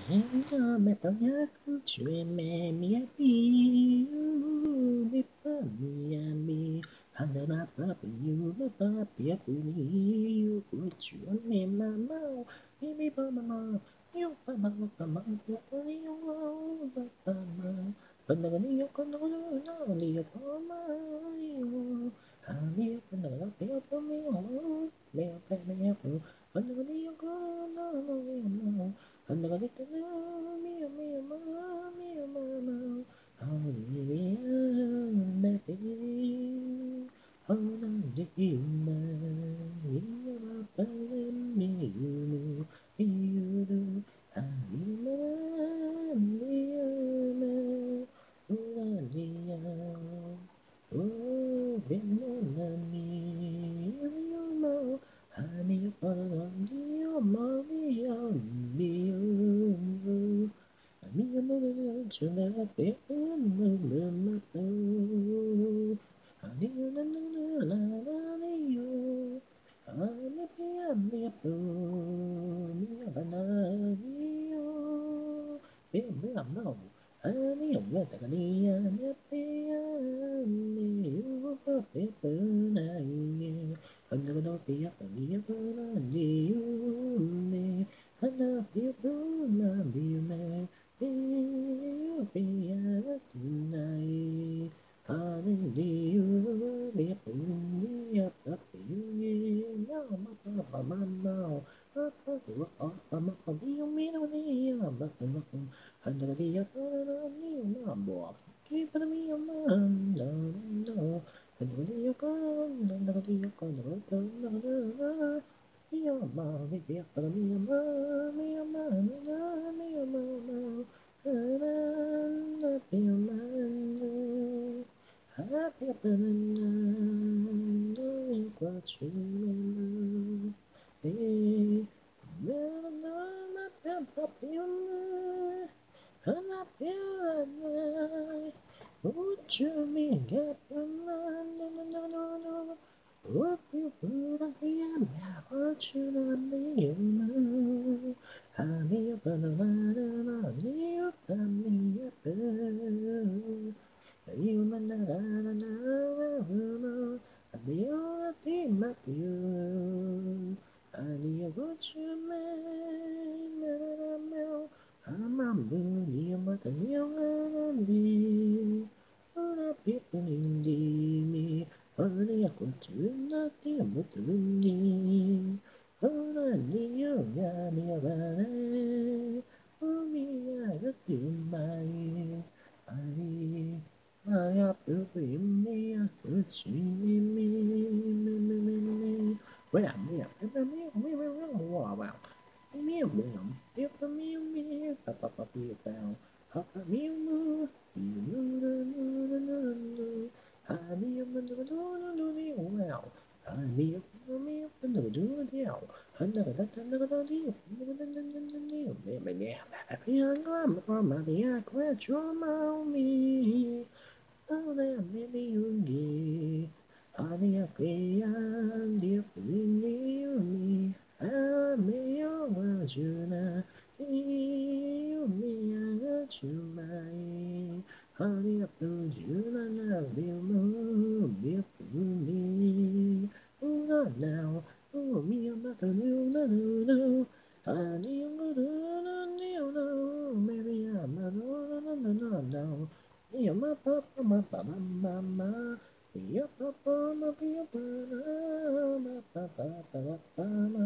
mẹ tao nhớ câu chuyện mẹ mía bi bi ba mía mi hắn đã ba bi ba bi bu của chuyện mẹ mà mau bi ba mà mau yêu ba mà ba mà ba yêu ba ba mà phần nào đi yêu con nó đi có mà yêu hàng yêu phần nào nó béo có mèo mèo mèo phần nào đi yêu con nó mèo Hallelujah, mia, mia, ma, mia, ma, ma. Hallelujah, baby. Hallelujah, ma, me, you, you do. Hallelujah, hallelujah. Oh, benoni, you know. Honey, you, mommy, you. Me and the children at the end Honey, you. Honey, me, you. Me, I'm no. Honey, I'm not a near, you. I'm gonna be up and you. Hana Fiona Bime Be tonight Hallelujah Be up up now Mama now You mean Keep me a man, no, and you can, and you can, mia mami via para mia mami mia mama happy man happy man what you hey what you mean? What you put on me, what you done me, honey, you put on you done me you man, you team up you, honey, what you mean, I'm a moon, you must be. Ora pipulindi, ora yakutunati amutundi, ora niyo yami abare, umi ayatumai, ari, ayapupimi akuchimi, where am I? Wow. Meow meow, meow meow meow, papa papa meow, papa meow meow, meow. Hi meow meow meow, hi meow meow meow, another that another deal, meow meow, mama meow, quit your mommy, oh there maybe you give, honey a pay and dear me. Ameo wajuna, iyo miya chumai, honey up to Juna now, Bill me. Oh, not now, oh, me, I'm not a new, no, honey, I'm no, maybe I'm a no, me, I'm a papa, mama. Be a papa, ma be a papa, ma papa, papa,